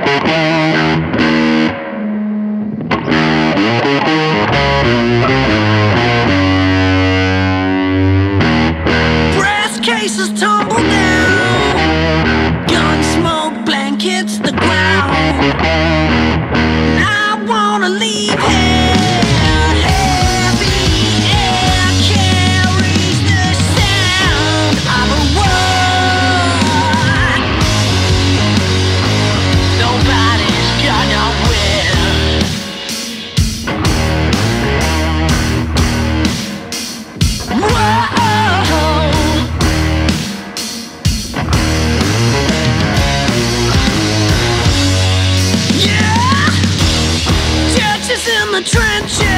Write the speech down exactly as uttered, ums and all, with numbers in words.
Brass cases tumble down, gun smoke blankets the ground. I wanna leave here. Heavy air carries the sound of a war. Nobody's gonna win. Whoa. Yeah, churches in the trenches.